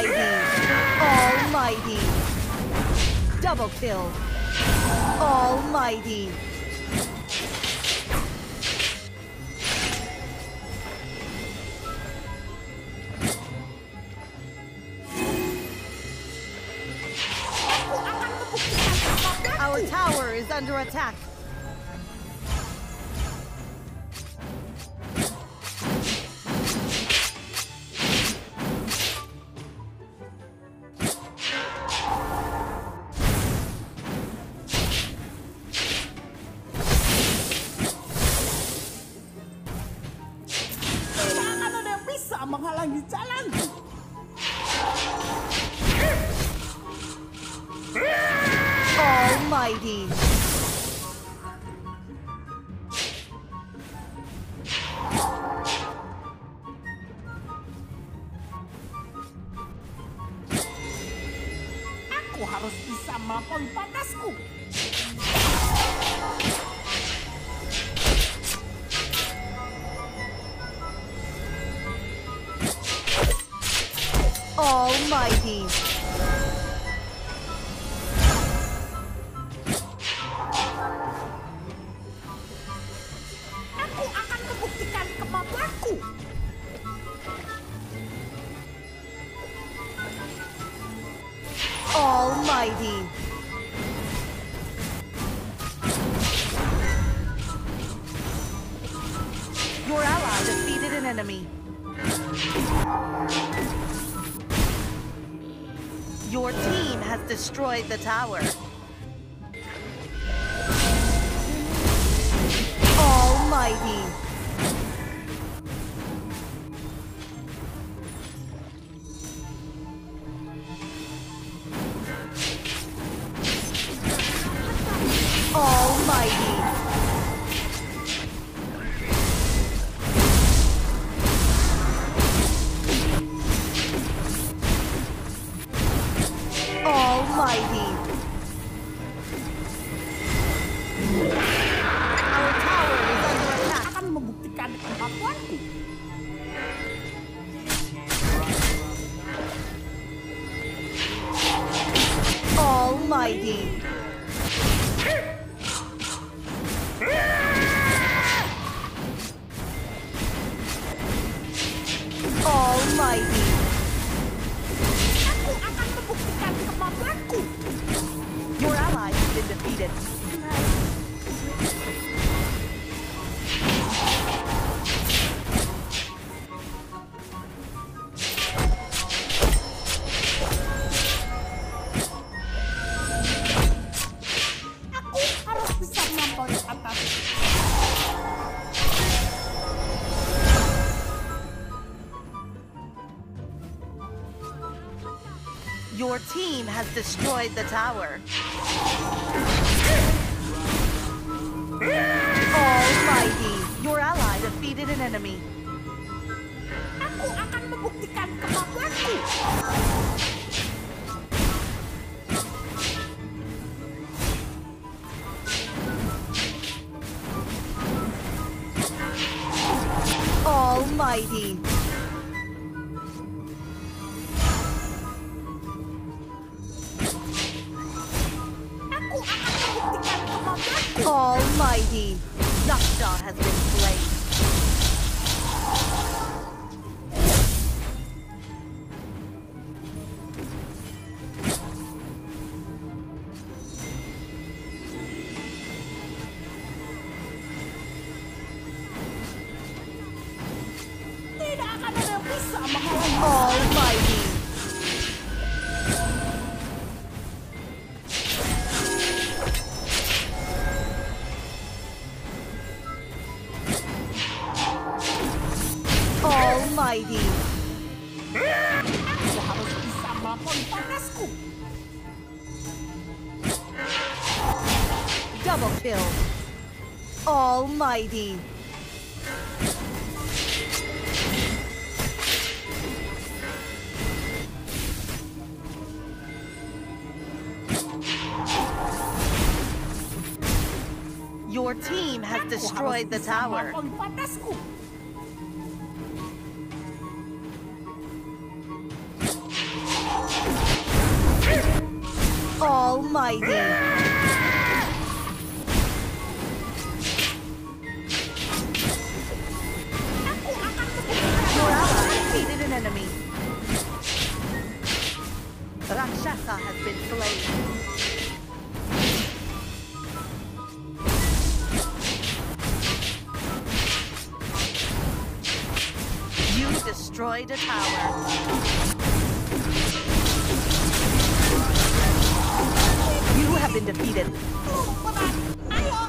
Almighty! Almighty! Double kill! Almighty! Our tower is under attack. Menghalangi jalan. Almighty. Aku harus bisa melampaui batasku. Almighty. Aku akan membuktikan kemampuanku. Almighty. Your ally defeated an enemy. Your team has destroyed the tower. Almighty. Almighty. Almighty. Our tower is under attack. Akan membuktikan kemampuanku. Almighty. Almighty. Aku akan membuktikan kemampuanku. Your ally has been defeated. Aku harus bisa melampaui batas. Your team has destroyed the tower. Almighty. Your ally defeated an enemy. Aku akan membuktikan kemampuanku. Almighty. Aku akan membuktikan kemampuanku. Almighty. Yaksha has been slain. Tidak akan ada yang bisa menghalangi. Almighty. Almighty. Aku harus bisa melampaui batasku. Double kill. Almighty. Your team has destroyed the tower. Melampaui batasku. Mighty. Your ally defeated an enemy. Rakshasa has been slain. You destroyed a tower. You have been defeated. Ayo!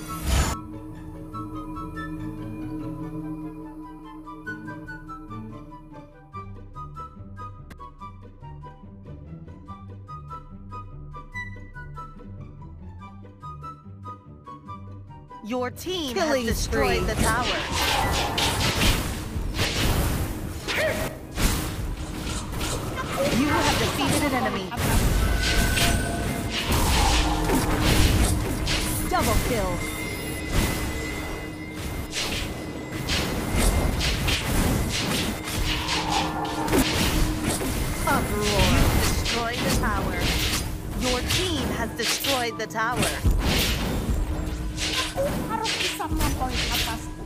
Your team Killing has destroyed spree. the tower. You have defeated an enemy. Double kill. Uproar. You destroyed the tower. Your team has destroyed the tower. Aku harus bisa melampaui atasku.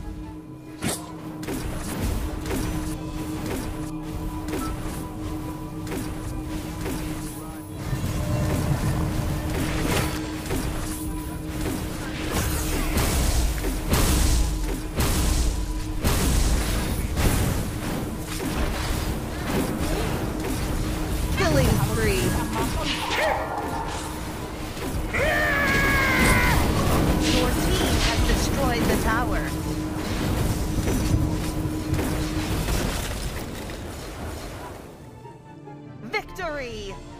Killing spree. Your team has destroyed the tower. Victory!